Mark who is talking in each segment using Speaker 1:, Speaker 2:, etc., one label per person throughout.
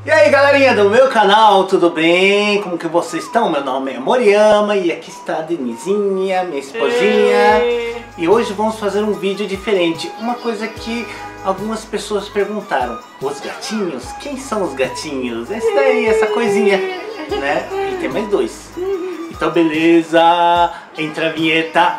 Speaker 1: E aí galerinha do meu canal, tudo bem? Como que vocês estão? Meu nome é Moriyama e aqui está a Denizinha, minha esposinha. E hoje vamos fazer um vídeo diferente. Uma coisa que algumas pessoas perguntaram: os gatinhos? Quem são os gatinhos? Esse daí, essa coisinha, né? E tem mais dois. Então beleza, entra a vinheta.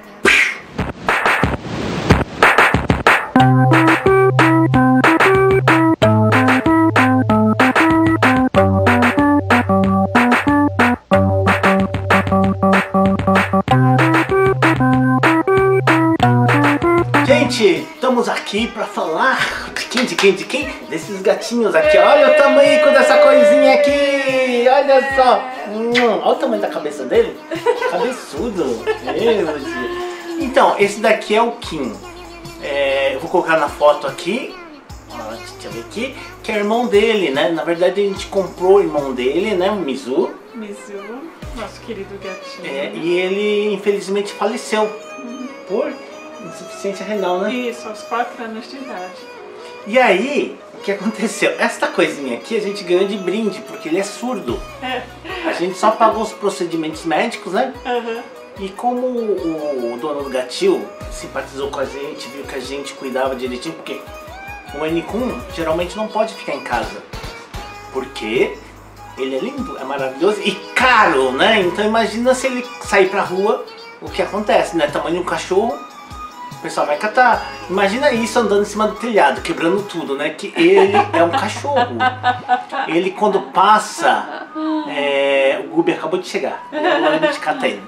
Speaker 1: Gente, estamos aqui para falar de quem? Desses gatinhos aqui. Olha o tamanho dessa coisinha aqui. Olha só. Olha o tamanho da cabeça dele. Cabeçudo. Meu Deus. Então, esse daqui é o Kim. Eu vou colocar na foto aqui. Deixa eu ver aqui. Que é irmão dele, né? Na verdade, a gente comprou o irmão dele, né? O Mizu.
Speaker 2: Mizu, nosso querido gatinho.
Speaker 1: E ele, infelizmente, faleceu. Por insuficiência renal, né?
Speaker 2: Isso, aos 4 anos de idade.
Speaker 1: E aí, o que aconteceu? Esta coisinha aqui a gente ganhou de brinde, porque ele é surdo. A gente só pagou os procedimentos médicos, né? E como o dono do gatil simpatizou com a gente, viu que a gente cuidava direitinho, porque o Maine Coon geralmente não pode ficar em casa. Porque ele é lindo, é maravilhoso e caro, né? Então imagina se ele sair pra rua, o que acontece, né? Tamanho de um cachorro, o pessoal vai catar. Imagina isso andando em cima do telhado, quebrando tudo, né? Que ele é um cachorro. Ele quando passa, o Gubi acabou de chegar. Agora a gente cata ele.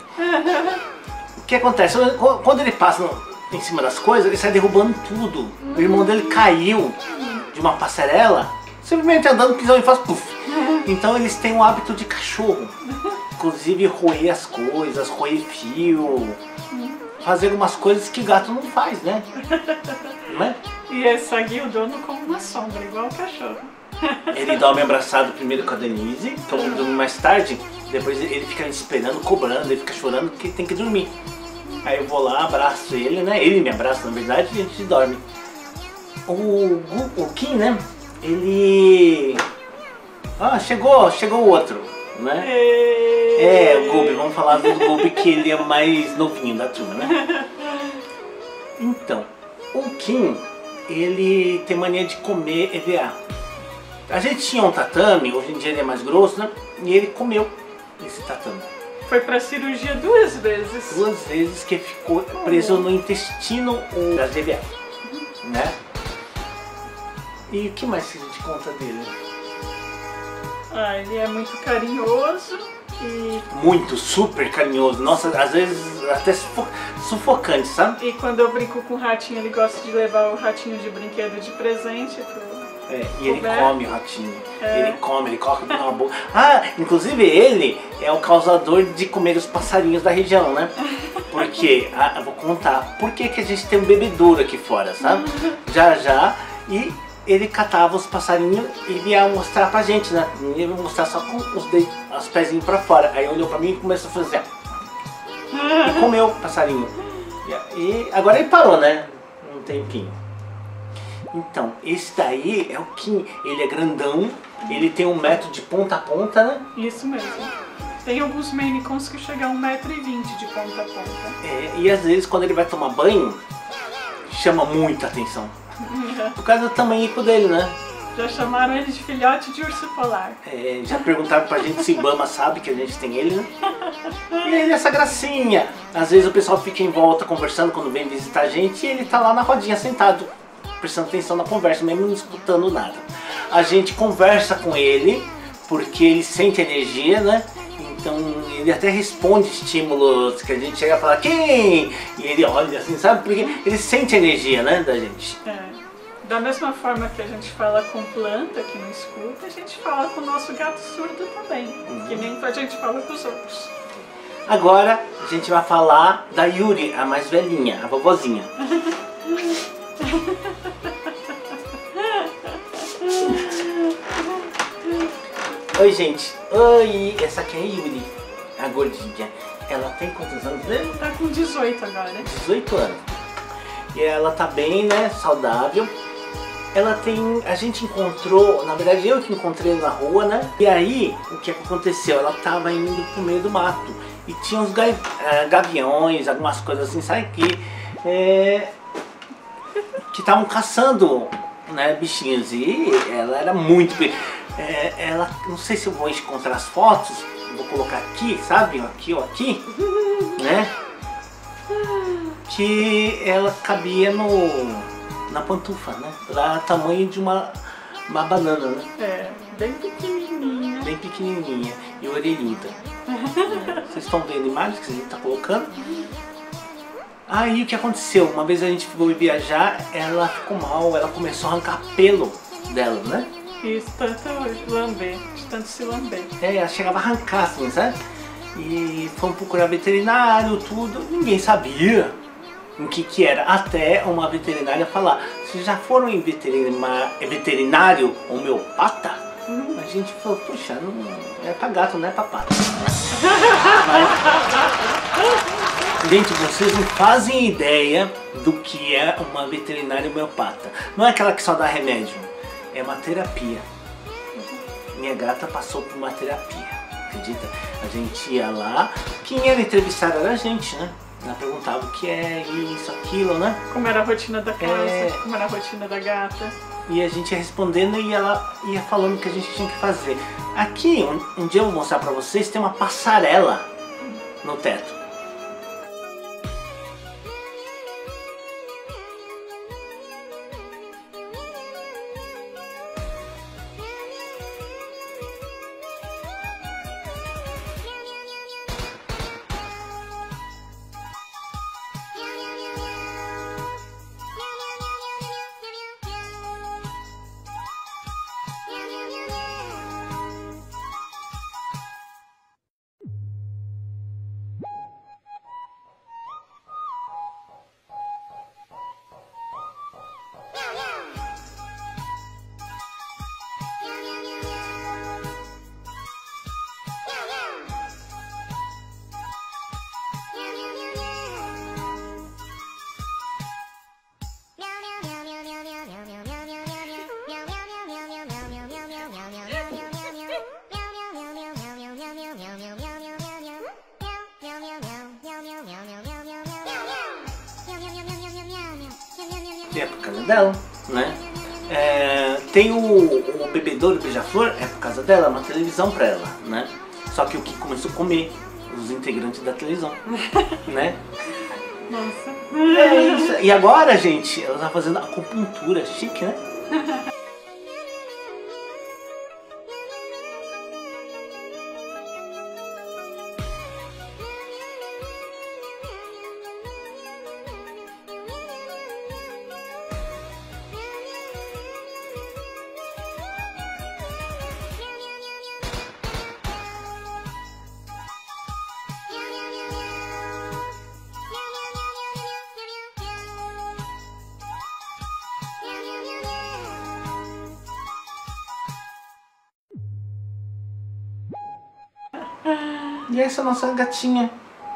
Speaker 1: O que acontece? Quando ele passa em cima das coisas, ele sai derrubando tudo. O irmão dele caiu de uma passarela, simplesmente andando, pisando e faz puff. Então eles têm um hábito de cachorro. Inclusive roer as coisas, roer fio, fazer algumas coisas que gato não faz, né? Não é?
Speaker 2: E segue o dono como uma sombra, igual o cachorro.
Speaker 1: Ele dorme abraçado primeiro com a Denise, que eu vou dormir mais tarde. Depois ele fica me esperando, cobrando, ele fica chorando que tem que dormir. Aí eu vou lá, abraço ele, né? Ele me abraça, na verdade, e a gente dorme. O Kim, né? Ele... chegou o outro, né? O Gubi, vamos falar do Gubi, que ele é o mais novinho da turma, né? Então, o Kim, ele tem mania de comer EVA. A gente tinha um tatame, hoje em dia ele é mais grosso, né? E ele comeu esse tatame.
Speaker 2: Foi pra cirurgia 2 vezes.
Speaker 1: 2 vezes que ficou preso no intestino das EVA, né? E o que mais que a gente conta dele?
Speaker 2: Ele é muito carinhoso e...
Speaker 1: Muito, super carinhoso. Nossa, às vezes até sufocante, sabe?
Speaker 2: E quando eu brinco com o ratinho, ele gosta de levar o ratinho de brinquedo de presente
Speaker 1: e ele come o ratinho. Ele come, ele coloca na boca. Inclusive ele é o causador de comer os passarinhos da região, né? Porque, eu vou contar, por que a gente tem um bebedouro aqui fora, sabe? Já, e ele catava os passarinhos e ia mostrar pra gente, né? Ele ia mostrar só com os pezinhos pra fora. Aí olhou pra mim e começou a fazer e comeu o passarinho. E agora ele parou, né? Um tempinho. Então, esse daí é o Kim. Ele é grandão, ele tem 1 metro de ponta a ponta, né?
Speaker 2: Isso mesmo. Tem alguns Maine Coons que chegam a 1,20 m de ponta a ponta.
Speaker 1: E às vezes quando ele vai tomar banho, chama muita atenção. Por causa do tamanho dele, né?
Speaker 2: Já chamaram ele de filhote de urso polar.
Speaker 1: Já perguntaram pra gente se Ibama sabe que a gente tem ele, né? E ele é essa gracinha. Às vezes o pessoal fica em volta conversando quando vem visitar a gente e ele tá lá na rodinha sentado, prestando atenção na conversa, mesmo não escutando nada. A gente conversa com ele, porque ele sente energia, né? Então ele até responde estímulos que a gente chega a falar quem? E ele olha assim, sabe? Porque ele sente a energia, né, da gente.
Speaker 2: Da mesma forma que a gente fala com planta que não escuta, a gente fala com o nosso gato surdo também. Que nem a gente fala com os outros.
Speaker 1: Agora a gente vai falar da Yuri, a mais velhinha, a vovozinha. Oi, gente. Oi, essa aqui é a Yuri, a gordinha. Ela tem quantos anos mesmo?
Speaker 2: Tá com 18 agora.
Speaker 1: 18 anos. E ela tá bem, né? Saudável. a gente encontrou, na verdade eu que encontrei na rua, né? E aí, o que aconteceu? Ela tava indo pro meio do mato e tinha uns gaviões, algumas coisas assim, sabe? Que estavam caçando, né, bichinhos. E ela era muito... ela, não sei se eu vou encontrar as fotos, vou colocar aqui, sabe? Aqui ou aqui, né? Que ela cabia na pantufa, né? Ela era o tamanho de uma banana, né?
Speaker 2: Bem pequenininha.
Speaker 1: Bem pequenininha e orelhuda. Vocês estão vendo a imagem que a gente está colocando? Aí o que aconteceu? Uma vez a gente foi viajar, ela ficou mal, ela começou a arrancar pelo dela, né?
Speaker 2: Isso, tanto lamber, de tanto se lamber.
Speaker 1: Ela chegava a arrancar assim, sabe? E fomos procurar veterinário, tudo, ninguém sabia o que era, até uma veterinária falar: vocês já foram em veterinário homeopata? A gente falou: puxa, não é pra gato, não é pra pato. Gente, vocês não fazem ideia do que é uma veterinária homeopata. Não é aquela que só dá remédio, é uma terapia. Minha gata passou por uma terapia, acredita? A gente ia lá, quem era entrevistado era a gente, né? Ela perguntava o que é isso, aquilo, né?
Speaker 2: Como era a rotina da casa, como era a rotina da gata.
Speaker 1: E a gente ia respondendo e ela ia falando o que a gente tinha que fazer. Aqui, um dia eu vou mostrar pra vocês, tem uma passarela no teto. É por causa dela, né? Tem o bebedouro beija-flor, é por causa dela, uma televisão pra ela, né? Só que o que começou a comer os integrantes da televisão, né?
Speaker 2: Nossa.
Speaker 1: É isso. E agora, gente, ela tá fazendo acupuntura, chique, né? E essa é a nossa gatinha.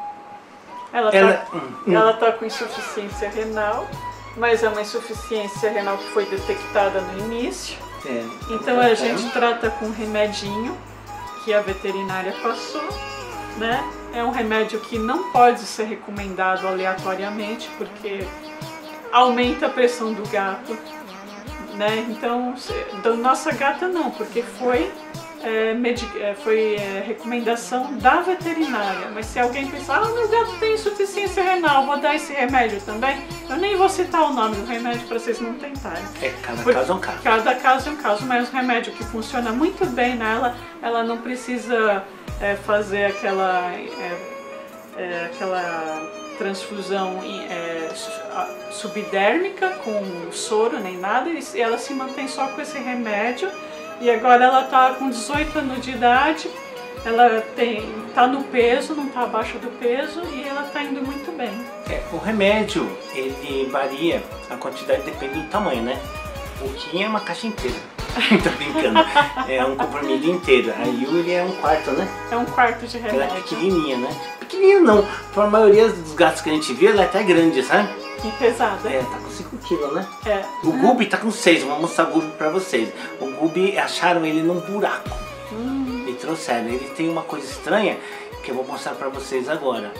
Speaker 2: Ela tá com insuficiência renal, mas é uma insuficiência renal que foi detectada no início. Então a gente trata com um remedinho que a veterinária passou, né? É um remédio que não pode ser recomendado aleatoriamente, porque aumenta a pressão do gato, né? Então, da nossa gata não, porque foi recomendação da veterinária. Mas se alguém pensar: ah, meu gato tem insuficiência renal, vou dar esse remédio também, eu nem vou citar o nome do remédio para vocês não tentarem.
Speaker 1: Cada caso é um caso.
Speaker 2: Cada caso é um caso, mas um remédio que funciona muito bem nela, ela não precisa fazer aquela transfusão subdérmica com soro nem nada, e ela se mantém só com esse remédio. E agora ela tá com 18 anos de idade, ela tá no peso, não tá abaixo do peso, e ela tá indo muito bem.
Speaker 1: O remédio, ele varia, a quantidade depende do tamanho, né? O Kim é uma caixa inteira. Tô brincando. É um comprimido inteiro. A Yuri é um quarto, né?
Speaker 2: É um quarto de remédio.
Speaker 1: Ela é pequenininha, né? Pequenininha não. Para a maioria dos gatos que a gente vê, ela é até grande, sabe?
Speaker 2: E pesada.
Speaker 1: É, tá com 5 quilos, né?
Speaker 2: É.
Speaker 1: O Gubi tá com 6, vou mostrar o Gubi pra vocês. O Gubi, acharam ele num buraco. E trouxeram. Ele tem uma coisa estranha que eu vou mostrar pra vocês agora.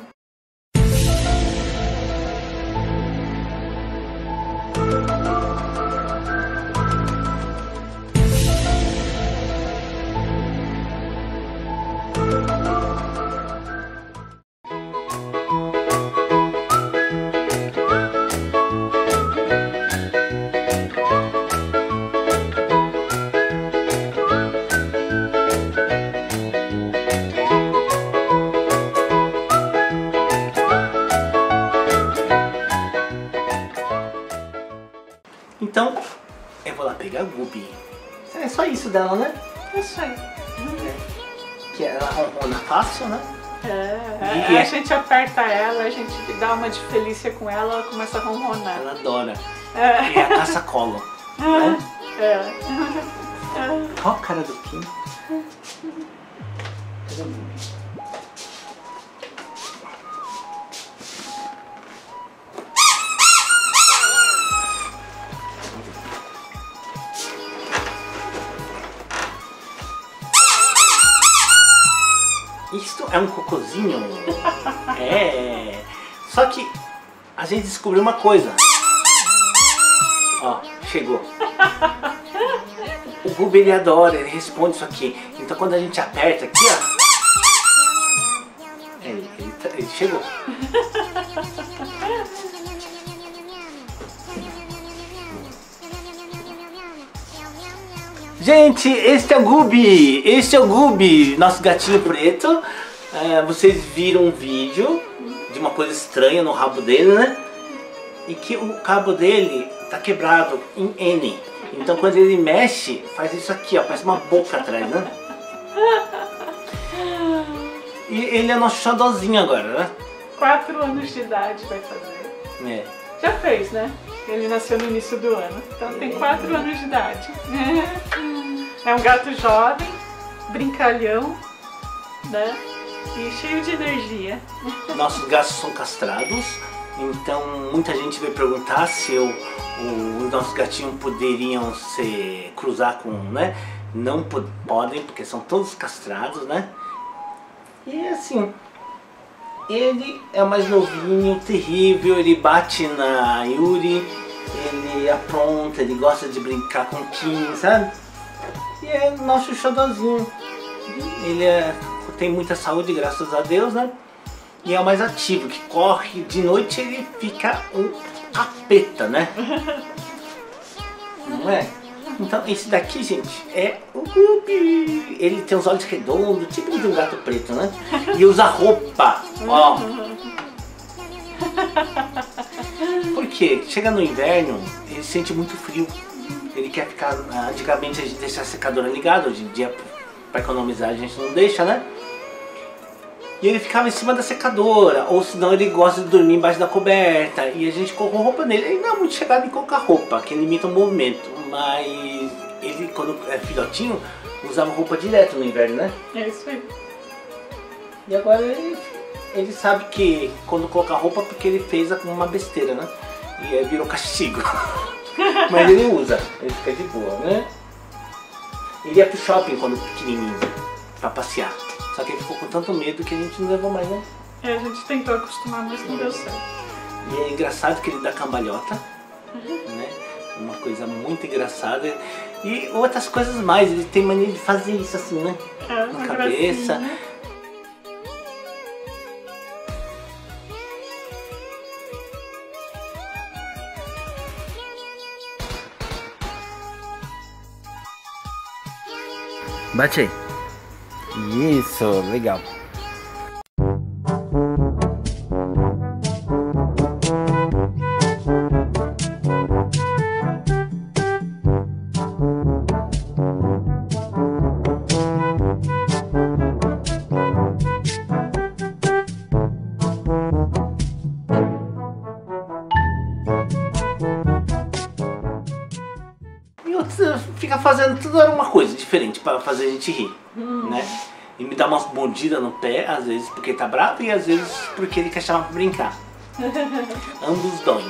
Speaker 1: Então, eu vou lá pegar a Gubi. É só isso dela, né?
Speaker 2: É isso aí.
Speaker 1: Que ela ronrona fácil, né?
Speaker 2: A gente aperta ela, a gente dá uma de Felícia com ela começa a ronronar.
Speaker 1: Ela adora. E a caça-colo. Né? Olha a cara do Kim. Cadê o Gubi? Isto é um cocôzinho. É. Só que a gente descobriu uma coisa. Ó, chegou. O Gubi, ele adora, ele responde isso aqui. Então quando a gente aperta aqui, ó. Ele chegou. Gente, este é o Gubi, nosso gatinho preto. Vocês viram um vídeo de uma coisa estranha no rabo dele, né? E que o cabo dele tá quebrado em N. Então quando ele mexe, faz isso aqui, ó, parece uma boca atrás, né? E ele é nosso xodózinho agora, né?
Speaker 2: 4 anos de idade vai fazer. Já fez, né? Ele nasceu no início do ano, então tem 4 anos de idade. É um gato jovem, brincalhão, né? E cheio de energia.
Speaker 1: Nossos gatos são castrados, então muita gente veio perguntar se os nossos gatinhos poderiam se cruzar com, né? Não podem, porque são todos castrados, né? E assim, ele é o mais novinho, terrível, ele bate na Yuri, ele apronta, ele gosta de brincar com o Kim, sabe? E é nosso xodózinho. Ele tem muita saúde, graças a Deus, né? E é o mais ativo, que corre de noite, ele fica um capeta, né? Não é? Então esse daqui, gente, é o Gubi. Ele tem os olhos redondos, tipo de um gato preto, né? E usa roupa, ó. Porque chega no inverno, ele sente muito frio. Ele quer ficar, antigamente a gente deixa a secadora ligada, hoje em dia para economizar a gente não deixa, né? E ele ficava em cima da secadora, ou senão ele gosta de dormir embaixo da coberta. E a gente colocou roupa nele. Ele não é muito chegado em colocar roupa, que ele imita o movimento. Mas ele, quando é filhotinho, usava roupa direto no inverno, né?
Speaker 2: É isso aí.
Speaker 1: E agora ele sabe que quando colocar roupa, porque ele fez uma besteira, né? E aí virou castigo. Mas ele usa, ele fica de boa, né? Ele ia pro shopping quando pequenininho, pra passear. Só que ele ficou com tanto medo que a gente não levou mais, né?
Speaker 2: A gente tentou acostumar, mas não deu certo.
Speaker 1: E é engraçado que ele dá cambalhota, né? Uma coisa muito engraçada. E outras coisas mais, ele tem mania de fazer isso assim, né? Na cabeça.
Speaker 2: Gracinha.
Speaker 1: Bate aí. Isso, legal. Fica fazendo toda uma coisa diferente para fazer a gente rir, né? E me dá umas mordidas no pé, às vezes porque ele tá bravo e às vezes porque ele quer chamar pra brincar. Ambos doem.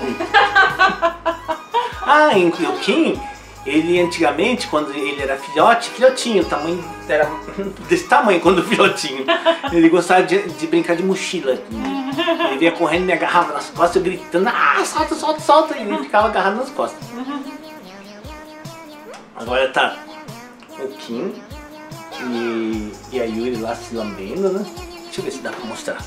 Speaker 1: E o Kim, ele antigamente, quando ele era filhotinho, tamanho, era desse tamanho quando filhotinho, ele gostava de brincar de mochila. Ele vinha correndo, me agarrava nas costas, eu gritando, solta, solta, solta, e ele ficava agarrado nas costas. Agora tá o Kim e a Yuri lá se lambendo, né? Deixa eu ver se dá pra mostrar.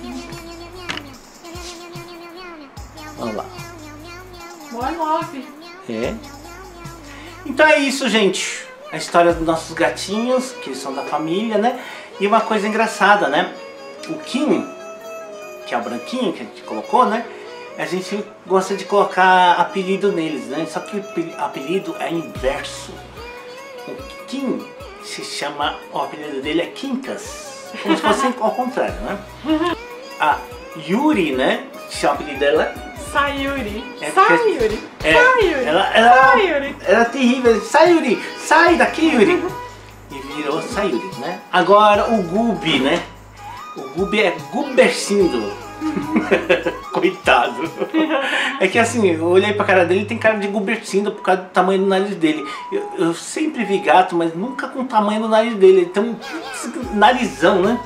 Speaker 1: Vamos lá.
Speaker 2: Boa love.
Speaker 1: Então é isso, gente. A história dos nossos gatinhos, que eles são da família, né? E uma coisa engraçada, né? O Kim, que é o branquinho que a gente colocou, né? A gente gosta de colocar apelido neles, né? Só que o apelido é inverso. O Kim se chama, o apelido dele é Quincas, como se fosse ao contrário, né? A Yuri, né? O apelido dela
Speaker 2: Sayuri. Sayuri.
Speaker 1: Sayuri. Ela era terrível. Sayuri, sai daqui, Yuri. E virou Sayuri, né? Agora o Gubi, né? O Gubi é Gubercindo. Coitado. É que assim, eu olhei pra cara dele, tem cara de Gubercindo por causa do tamanho do nariz dele. Eu sempre vi gato, mas nunca com o tamanho do nariz dele. Ele tem um narizão, né?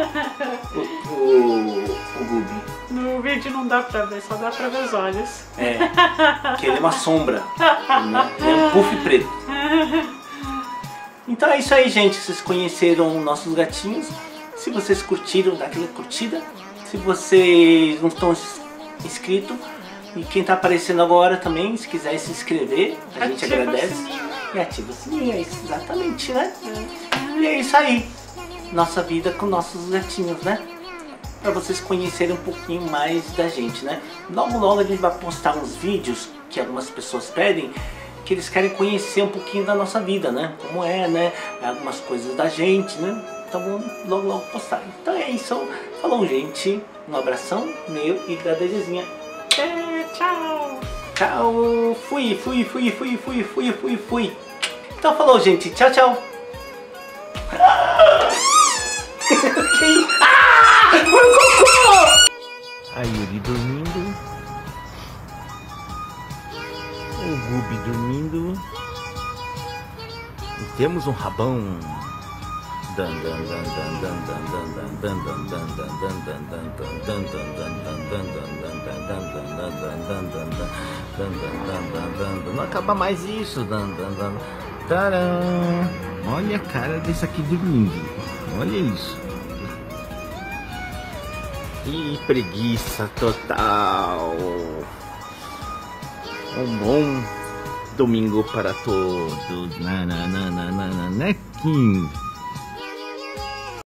Speaker 1: O Gubi.
Speaker 2: No vídeo não dá pra ver, só dá pra ver os olhos.
Speaker 1: Que ele é uma sombra, né? Ele é um puff preto. Então é isso aí, gente. Vocês conheceram nossos gatinhos. Se vocês curtiram, dá aquela curtida. Se vocês não estão inscritos, e quem tá aparecendo agora também, se quiser se inscrever, a gente agradece. E ativa o sininho, é isso, exatamente, né? E é isso aí. Nossa vida com nossos gatinhos, né? Para vocês conhecerem um pouquinho mais da gente, né? Logo logo a gente vai postar uns vídeos que algumas pessoas pedem, que eles querem conhecer um pouquinho da nossa vida, né? Como é, né? Algumas coisas da gente, né? Então vamos logo logo postar. Então é isso. Falou, gente. Um abração meu e da Dejezinha.
Speaker 2: Tchau.
Speaker 1: Tchau. Fui. Então falou, gente. Tchau, tchau. A Yuri dormindo, o Gubi dormindo, e temos um rabão. Não acaba mais isso. Tcharam. Olha a cara desse aqui dormindo. Olha isso. E preguiça total. Um bom domingo para todos. Né, Kim?